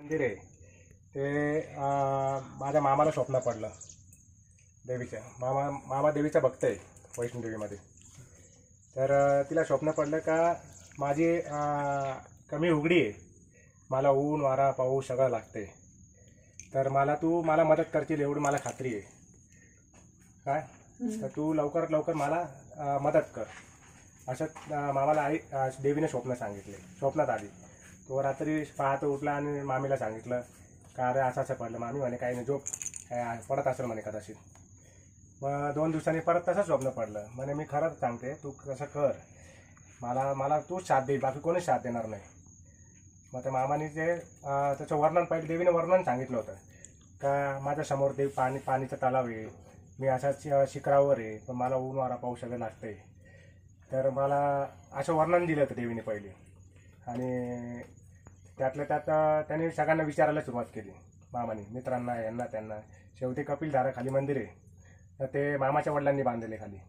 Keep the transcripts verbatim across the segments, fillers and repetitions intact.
मंदिर आहे ते माझ्या मामाला स्वप्न पडलं देवीच्या. मामा मामा देवीचा भक्त आहे वैष्णोदेवीमध्ये. तर तिला स्वप्न पडलं का माझी कमी उघडी आहे, मला ऊन वारा पाऊस सगळं लागते, तर मला तू मला मदत करशील एवढी मला खात्री आहे काय, तर तू लवकरात लवकर मला मदत कर असं मामाला आई देवीने स्वप्न सांगितले. स्वप्नात आली. तो रात्री पाहत उठला आणि मामीला सांगितलं का अरे असं असं पडलं. मामी म्हणे काही नाही, झोप काय पडत असेल म्हणे कदाचित. मग दोन दिवसांनी परत तसंच स्वप्न पडलं. म्हणे मी खरंच सांगते तू कसं कर, मला मला तूच साथ देईल, बाकी कोणीच साथ देणार नाही. मग त्या मामाने ते त्याचं वर्णन पहिले देवीने वर्णन सांगितलं होतं का माझ्यासमोर देव पाणी पाणीचा तलाव आहे, मी अशा शिखरावर आहे, पण मला ऊन वारा पाऊस सगळं लागते. तर मला असं वर्णन दिलं होतं देवीने पहिले. आणि त्यातल्या त्यात त्याने सगळ्यांना विचारायला सुरुवात केली मामाने, मित्रांना यांना त्यांना. शेवटी कपिलधारा खाली मंदिर आहे, तर ते मामाच्या वडिलांनी बांधलेले खाली.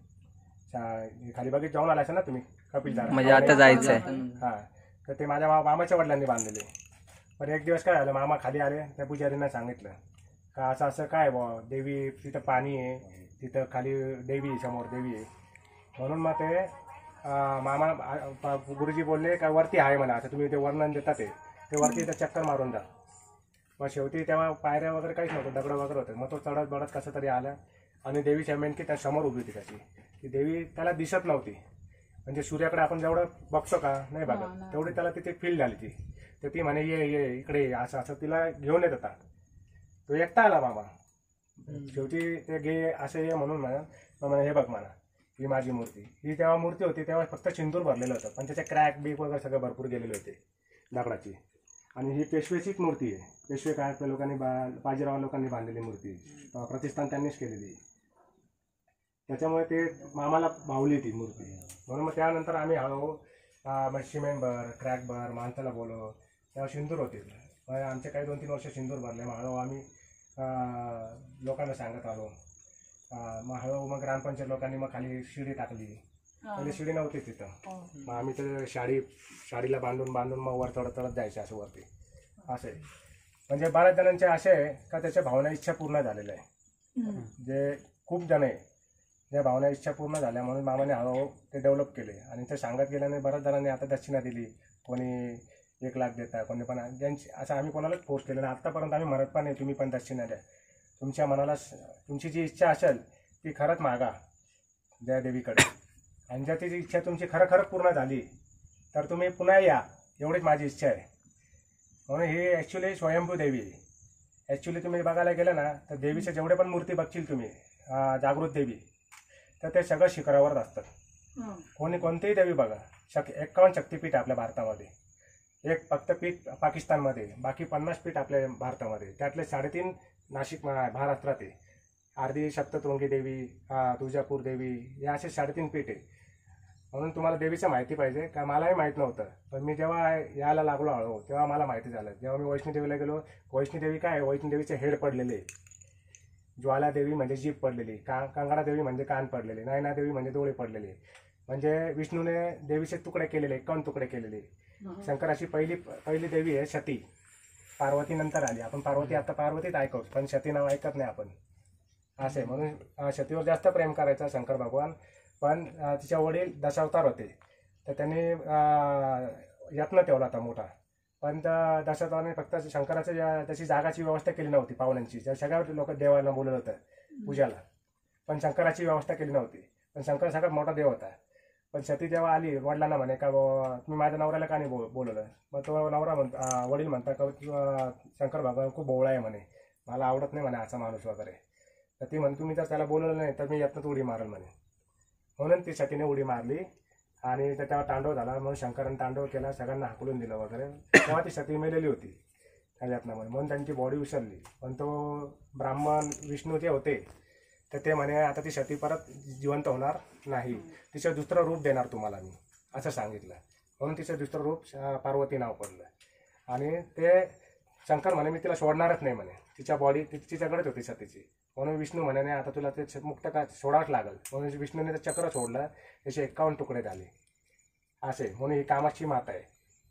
खाली बघित जाऊन आला असेल ना तुम्ही कपिलधारा, म्हणजे आता जायचं आहे. हां, तर ते माझ्या मा मामाच्या वडिलांनी बांधलेले. पण एक दिवस काय झालं, मामा खाली आले, त्या पुजारींना सांगितलं का असं असं काय बुवा, देवी तिथं पाणी आहे, तिथं खाली देवी आहे, समोर देवी आहे. म्हणून मग ते मामा गुरुजी बोलले का वरती आहे म्हणा, आता तुम्ही ते वर्णन देता ते ते वरती इथं चक्कर मारून जा. मग शेवटी तेव्हा पायऱ्या वगैरे काहीच नव्हतं, दगडं वगैरे होतं. मग तो चढत बढत कसं तरी आला आणि देवीच्या मेंढकी त्या समोर उभी होती. त्याची ती देवी त्याला दिसत नव्हती, म्हणजे सूर्याकडे आपण जेवढं बघतो का नाही बघत तेवढी त्याला तिथे फील झाली ती. तर ती म्हणे ये ये इकडे असं असं तिला घेऊन येत होता. तो एकटा आला मामा. शेवटी ते गे असं ये म्हणून म्हणा म्हणे हे बघ म्हणा ही माझी मूर्ती. ही तेव्हा मूर्ती होती तेव्हा फक्त सिंदूर भरलेलं होतं, पण त्याचे क्रॅक बीक वगैरे सगळे भरपूर गेलेले होते दगडाची. आणि ही पेशवेचीच मूर्ती आहे, पेशवे काळातल्या लोकांनी बा बाजीराव लोकांनी बांधलेली मूर्ती, प्रतिष्ठान त्यांनीच केलेली. त्याच्यामुळे ते मामाला भावली ती मूर्ती. म्हणून मग त्यानंतर आम्ही हळूहळू सिमेंट भर क्रॅक भर माणसाला बोलव, तेव्हा सिंदूर होते. मग आमचे काही दोन तीन वर्ष सिंदूर भरले. मग हळूहळू आम्ही लोकांना सांगत आलो. मग हळूहळू मग ग्रामपंचायत लोकांनी मग खाली शिडी टाकली. पहिले शिडी नव्हती तिथं. मग आम्ही तर शाडी शाडीला बांधून बांधून मग वर चढत चढत जायचे असं वरती. असे म्हणजे बऱ्याच जणांचे असे आहे का त्याच्या भावना इच्छा पूर्ण झालेल्या आहे. जे खूप जण आहे ज्या भावना इच्छा पूर्ण झाल्या म्हणून मामाने हळूहळू ते डेव्हलप केले. आणि ते सांगत गेल्याने बऱ्याच जणांनी आता दक्षिणा दिली. कोणी एक लाख देता, कोणी पण ज्यांची असं आम्ही कोणालाच फोर्स केलं नाही आत्तापर्यंत. आम्ही म्हणत पण नाही तुम्ही पण दक्षिणा द्या. तुमच्या मनाला तुमची जी इच्छा असेल ती खरंच मागा त्या देवीकडे. आणि जर ती इच्छा तुमची खरं खरं पूर्ण झाली तर तुम्ही पुन्हा या, एवढीच माझी इच्छा आहे. म्हणून ही ॲक्च्युली स्वयंभू देवी आहे. ॲक्च्युली तुम्ही बघायला गेलं ना तर देवीच्या जेवढे पण मूर्ती बघशील तुम्ही जागृत देवी, तर ते सगळं शिखरावरच असतात. कोणी कोणतीही देवी बघा, शक एक्कावन्न शक्तिपीठ आपल्या भारतामध्ये, एक फक्त पीठ पाकिस्तानमध्ये, बाकी पन्नास पीठ आपल्या भारतामध्ये. त्यातले साडेतीन नाशिक महाराष्ट्रात आहे. अर्धी सप्ततृंगी देवी, तुळजापूर देवी, हे असे साडेतीन पीठ आहे. म्हणून तुम्हाला देवीचं माहिती पाहिजे का, मलाही माहीत नव्हतं. पण मी जेव्हा यायला लागलो हळूहळू तेव्हा मला माहिती झालं. जेव्हा मी वैष्णोदेवीला गेलो, वैष्णोदेवी काय वैष्णोदेवीचे हेड पडलेले, ज्वालादेवी म्हणजे जीभ पडलेली, का कांगडा देवी म्हणजे कान पडलेले, नयना देवी म्हणजे डोळे पडलेले. म्हणजे विष्णूने देवीचे तुकडे केलेले, एकावन्न तुकडे केलेले. शंकराची पहिली पहिली देवी आहे सती, पार्वती नंतर आली. आपण पार्वती आता पार्वतीच ऐकतो, पण सती नाव ऐकत नाही आपण असे. म्हणून सतीवर जास्त प्रेम करायचा शंकर भगवान. पण तिच्या वडील दशावतार होते, तर त्यांनी यत्न ठेवला होता मोठा. पण त्या दशावताराने फक्त शंकराचं त्याची जागाची व्यवस्था केली नव्हती पाहुण्यांची. त्या सगळ्या लोक देवाला बोलवलं होतं पूजाला, पण शंकराची व्यवस्था केली नव्हती. पण शंकर सगळ्यात मोठा देव होता. पण सती जेव्हा आली वडिलांना म्हणे का तुम्ही माझ्या नवऱ्याला का नाही बोल बोलवलं. मग तो नवरा म्हणता वडील म्हणता का शंकर भगवान खूप भोवळा आहे म्हणे, मला आवडत नाही म्हणे असा माणूस वगैरे. तर ती म्हणे तुम्ही जर त्याला बोलवलं नाही तर मी यातनं उडी मारेल म्हणे. म्हणून ती सतीने उडी मारली आणि त्याच्यावर तांडव झाला. म्हणून शंकराने तांडव केला, सगळ्यांना हाकलून दिलं वगैरे. तेव्हा ती सती मेलेली होती त्याच्यातनं म्हणे, म्हणून त्यांची बॉडी उचलली. पण तो ब्राह्मण विष्णू जे होते तर ते म्हणे आता ती सती परत जिवंत होणार नाही, तिचं दुसरं रूप देणार तुम्हाला मी असं सांगितलं. म्हणून तिचं दुसरं रूप पार्वती नाव पडलं. आणि ते शंकर म्हणे मी तिला सोडणारच नाही म्हणे, तिच्या बॉडी तिच्याकडेच होती सतीची. म्हणून विष्णू म्हणे नाही आता तुला ते मुक्त का सोडावंच लागेल. म्हणून विष्णूने ते चक्र सोडलं, त्याचे एक्कावन्न तुकडे झाले असे. म्हणून ही कामाची माता आहे.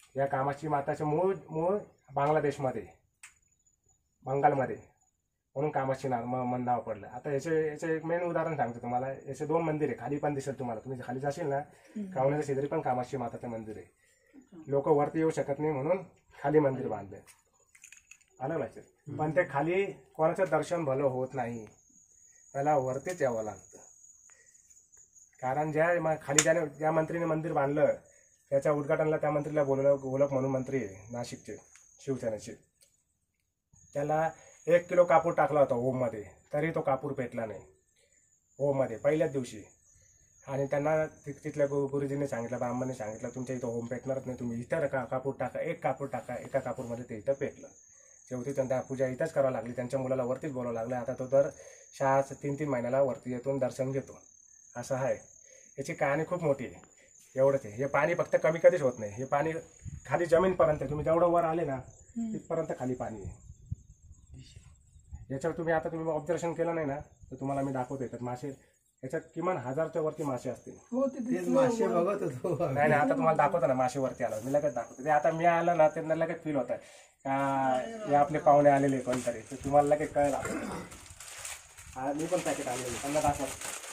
या कामाची माताचं मूळ मूळ बांगलादेशमध्ये बंगालमध्ये म्हणून कामाची नाव म नाव पडलं. आता याचे याचे एक मेन उदाहरण सांगतो तुम्हाला. याचे दोन मंदिर आहे, खाली पण दिसेल तुम्हाला. तुम्ही खाली जाशील ना, कावण्याच्या शेजारी पण कामाची माताचं मंदिर आहे. लोक वरती येऊ शकत नाही म्हणून खाली मंदिर बांधलं. आलं लक्षात. पण ते खाली कोणाचं दर्शन भलं होत नाही, त्याला वरतीच यावं लागतं. कारण ज्या खाली ज्याने ज्या मंत्रीने मंदिर बांधलं त्याच्या उद्घाटनाला त्या मंत्रीला बोलवलं. गोलक म्हणून मंत्री आहे नाशिकचे, शिवसेनेचे. त्याला एक किलो कापूर टाकला होता ओममध्ये, तरी तो कापूर पेटला नाही ओममध्ये पहिल्याच दिवशी. आणि त्यांना तिथल्या गु गुरुजींनी सांगितलं, ब्राह्मणांनी सांगितलं, तुमच्या इथं होम पेटणारच नाही, तुम्ही इथं का कापूर टाका. एक कापूर टाका, एका कापूरमध्ये ते इथं पेटलं. शेवटी त्यांना पूजा इथंच करावं लागली. त्यांच्या मुलाला वरतीच बोलावं लागलं. आता तो दर सहा तीन तीन महिन्याला वरती येतो, दर्शन घेतो. असं आहे. याची कहाणी खूप मोठी आहे. एवढंच आहे. हे पाणी फक्त कमी कधीच होत नाही. हे पाणी खाली जमीनपर्यंत, तुम्ही जेवढं वर आले ना तिथपर्यंत खाली पाणी आहे. याच्यावर तुम्ही आता तुम्ही ऑब्झर्वेशन केलं नाही ना, तर तुम्हाला मी दाखवतो. येतात मासे याच्यात किमान हजारच्या वरती मासे असतील. मासे बघत होतो. नाही नाही, आता तुम्हाला दाखवतो ना, मासे वरती आलं मी लगेच दाखवतो. ते आता मी आलं ना, त्यांना लगेच फील होत आहे का हे आपले पाहुणे आलेले कोणतरी, तर तुम्हाला लगेच कळलं. हा मी पण पॅकेट आणलेलं, त्यांना दाखवा.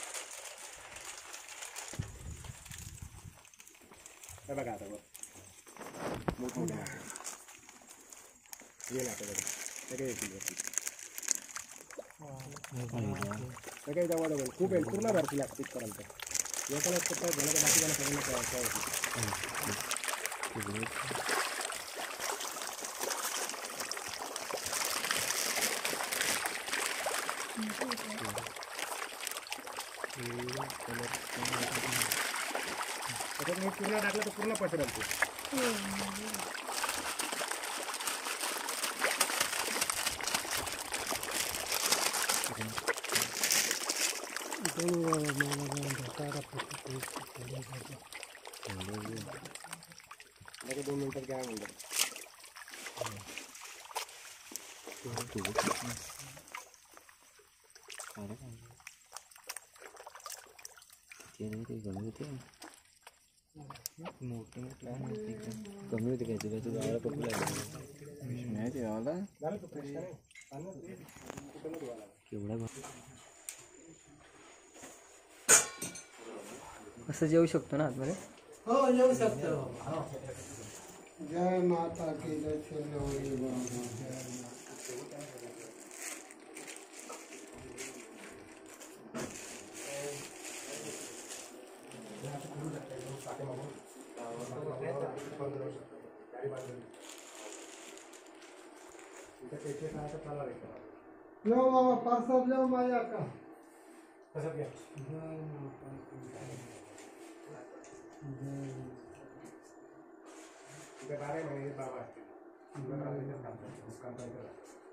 हे बघा आता बघ मोठमोठे मासे ये ना, सगळे येतील वरती. सगळे जवळ जवळ खूप आहे, पूर्ण भरती लागते तिथपर्यंत. एकाला फक्त झालं तर बाकी सगळ्यांना त्याच्यात पूर्ण टाकलं तर पूर्ण पसरेल ते. दोन मिनिटात काय म्हणलं मोठे कमी होते काय तुला तुझ्या आवडा पकडला माहिती आहे केवढा असं जेवू शकतो ना आतमध्ये? हो जेवू शकतो. जय माता की जय. लो मामा पार्सल लो माया का कसं घ्या. बारा महिने बाबा असतील.